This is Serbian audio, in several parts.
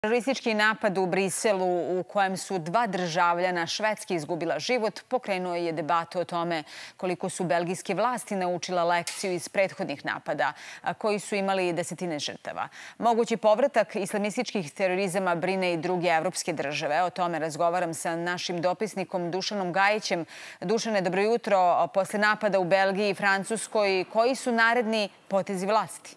Teroristički napad u Briselu u kojem su dva državljana Švedske izgubila život pokrenuo je debatu o tome koliko su belgijske vlasti naučila lekciju iz prethodnih napada, koji su imali desetine žrtava. Mogući povratak islamističkih terorizama brine i druge evropske države. O tome razgovaram sa našim dopisnikom Dušanom Gajićem. Dušane, dobro jutro. Posle napada u Belgiji i Francuskoj, koji su naredni potezi vlasti?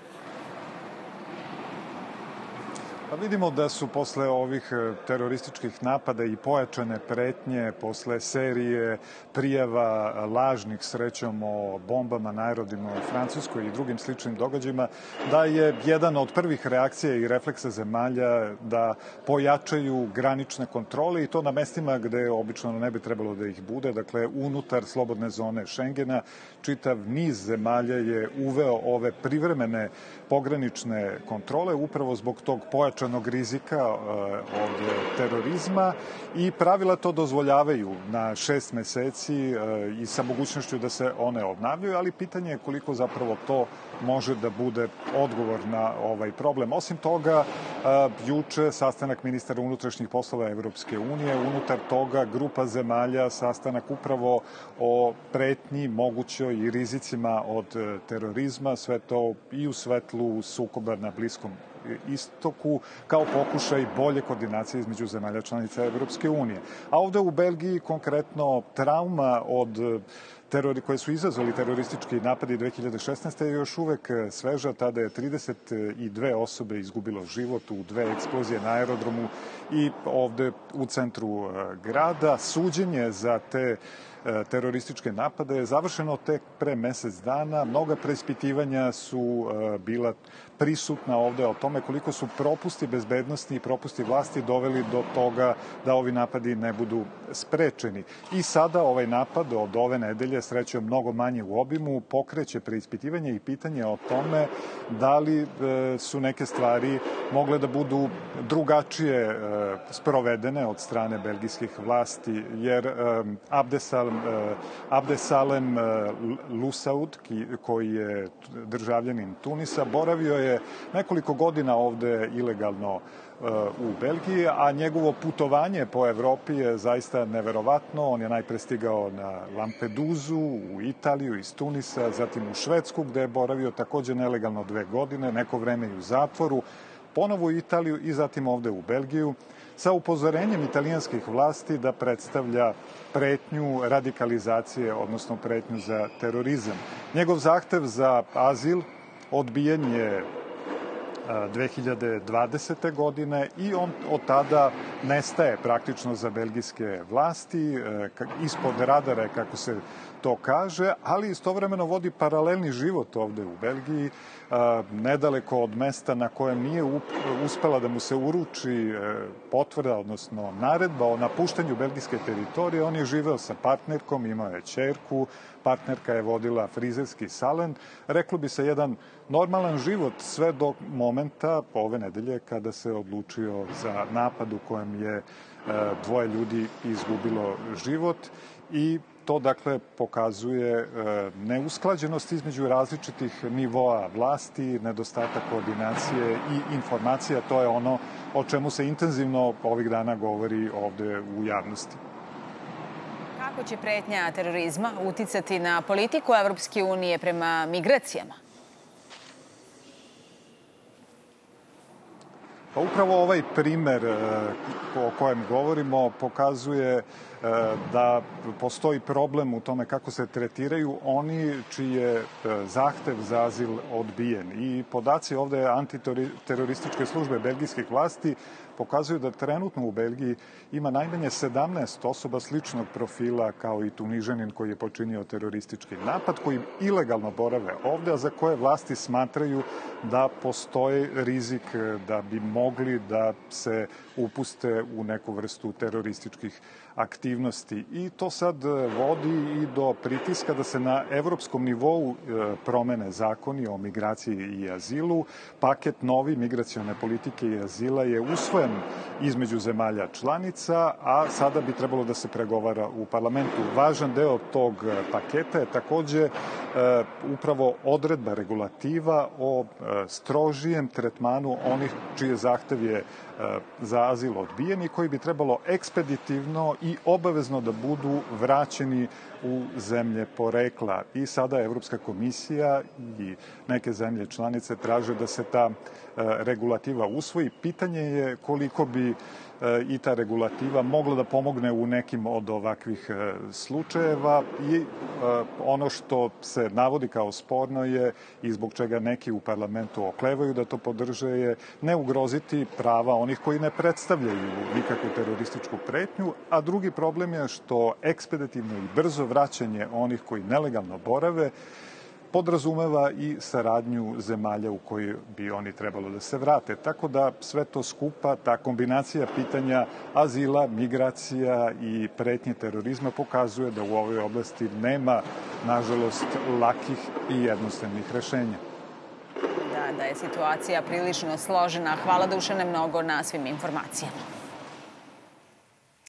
Pa vidimo da su posle ovih terorističkih napada i pojačane pretnje, posle serije prijava lažnih srećom o bombama na aerodromu u Francuskoj i drugim sličnim događajima, da je jedan od prvih reakcija i refleksa zemalja da pojačaju granične kontrole i to na mestima gde obično ne bi trebalo da ih bude, dakle unutar slobodne zone Šengena. Čitav niz zemalja je uveo ove privremene pogranične kontrole upravo zbog tog pojačanog rizika od terorizma i pravila to dozvoljavaju na 6 meseci i sa mogućnošću da se one obnavljaju, ali pitanje je koliko zapravo to može da bude odgovor na ovaj problem. Osim toga, juče sastanak ministara unutrašnjih poslova Evropske unije, unutar toga grupa zemalja, sastanak upravo o pretnji mogućoj i rizicima od terorizma, sve to i u svetlu sukoba na Bliskom istoku, kao pokušaj bolje koordinacije između zemalja članica Evropske unije. A ovde u Belgiji konkretno trauma od koje su izazvali teroristički napadi 2016. je još uvek sveža. Tada je 32 osobe izgubilo život u 2 eksplozije na aerodromu i ovde u centru grada. Suđenje za te terorističke napade je završeno tek pre mesec dana. Mnoga preispitivanja su bila prisutna ovde o tome koliko su propusti bezbednosti i propusti vlasti doveli do toga da ovi napadi ne budu sprečeni. I sada ovaj napad od ove nedelje, srećom mnogo manje u obimu, pokreće preispitivanje i pitanje o tome da li su neke stvari mogle da budu drugačije sprovedene od strane belgijskih vlasti, jer Abdesalem Lussaoud, koji je državljanin Tunisa, boravio je nekoliko godina ovde ilegalno u Belgiji, a njegovo putovanje po Evropi je zaista neverovatno. On je najpre stigao na Lampeduzu, u Italiju iz Tunisa, zatim u Švedsku, gde je boravio takođe nelegalno 2 godine, neko vreme i u zatvoru, ponovo u Italiju i zatim ovde u Belgiju, sa upozorenjem italijanskih vlasti da predstavlja pretnju radikalizacije, odnosno pretnju za terorizam. Njegov zahtev za azil odbijen je 2020. godine i on od tada nestaje praktično za belgijske vlasti, ispod radara, kako se to kaže, ali istovremeno vodi paralelni život ovde u Belgiji, nedaleko od mesta na kojem nije uspela da mu se uruči potvrda, odnosno naredba o napuštanju belgijske teritorije. On je živeo sa partnerkom, imao je ćerku, partnerka je vodila frizerski salen. Reklo bi se jedan normalan život sve do momenta ove nedelje kada se odlučio za napad u kojem je 2 ljudi izgubilo život i to dakle pokazuje neusklađenost između različitih nivoa vlasti, nedostatak koordinacije i informacija. To je ono o čemu se intenzivno ovih dana govori ovde u javnosti. Kako će pretnja terorizma uticati na politiku Evropske unije prema migracijama? Pa upravo ovaj primer o kojem govorimo pokazuje da postoji problem u tome kako se tretiraju oni čiji je zahtev za azil odbijen. I podaci ovde antiterorističke službe belgijskih vlasti pokazuju da trenutno u Belgiji ima najmanje 17 osoba sličnog profila kao i Tunižanin koji je počinio teroristički napad, koji ilegalno borave ovde, a za koje vlasti smatraju da postoji rizik da bi mogli da se upuste u neku vrstu terorističkih aktivnosti. I to sad vodi i do pritiska da se na evropskom nivou promene zakoni o migraciji i azilu. Paket novi migracione politike i azila je usvojen između zemalja članica, a sada bi trebalo da se pregovara u parlamentu. Važan deo tog paketa je takođe upravo odredba regulativa o strožijem tretmanu onih čije zahtev je za azil odbijen i koji bi trebalo ekspeditivno i obavezno da budu vraćeni u zemlje porekla. I sada Evropska komisija i neke zemlje članice traže da se ta regulativa usvoji. Pitanje je koliko bi i ta regulativa mogla da pomogne u nekim od ovakvih slučajeva i ono što se navodi kao sporno je i zbog čega neki u parlamentu oklevaju da to podrže je ne ugroziti prava onih koji ne predstavljaju nikakvu terorističku pretnju, a drugi problem je što ekspeditivno i brzo vraćanje onih koji nelegalno borave podrazumeva i saradnju zemalja u kojoj bi oni trebalo da se vrate. Tako da sve to skupa, ta kombinacija pitanja azila, migracija i pretnje terorizma pokazuje da u ovoj oblasti nema, nažalost, lakih i jednostavnih rešenja. Da je situacija prilično složena. Hvala Dušane mnogo na svim informacijama.